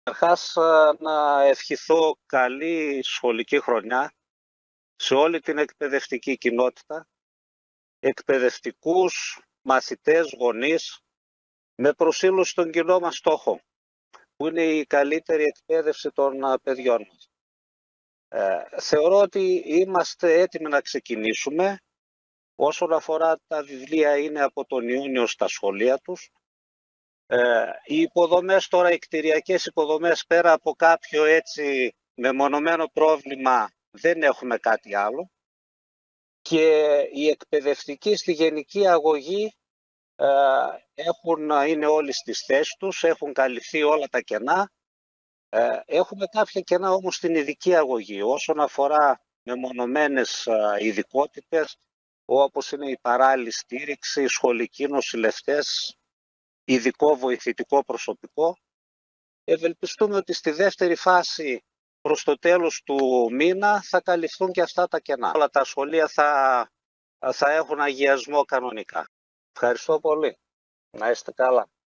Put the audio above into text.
Καταρχάς, να ευχηθώ καλή σχολική χρονιά σε όλη την εκπαιδευτική κοινότητα, εκπαιδευτικούς, μαθητές, γονείς, με προσήλωση στον κοινό μας στόχο, που είναι η καλύτερη εκπαίδευση των παιδιών μας. Θεωρώ ότι είμαστε έτοιμοι να ξεκινήσουμε. Όσον αφορά τα βιβλία, είναι από τον Ιούνιο στα σχολεία τους. Οι υποδομές τώρα, οι κτηριακές υποδομές, πέρα από κάποιο έτσι μεμονωμένο πρόβλημα, δεν έχουμε κάτι άλλο. Και οι εκπαιδευτικοί στη γενική αγωγή είναι όλοι στις θέσεις τους, έχουν καλυφθεί όλα τα κενά. Έχουμε κάποια κενά όμως στην ειδική αγωγή, όσον αφορά μεμονωμένες ειδικότητες, όπως είναι η παράλληλη στήριξη, οι σχολικοί νοσηλευτές, ειδικό βοηθητικό προσωπικό. Ευελπιστούμε ότι στη δεύτερη φάση, προς το τέλος του μήνα, θα καλυφθούν και αυτά τα κενά. Όλα τα σχολεία θα έχουν αγιασμό κανονικά. Ευχαριστώ πολύ. Να είστε καλά.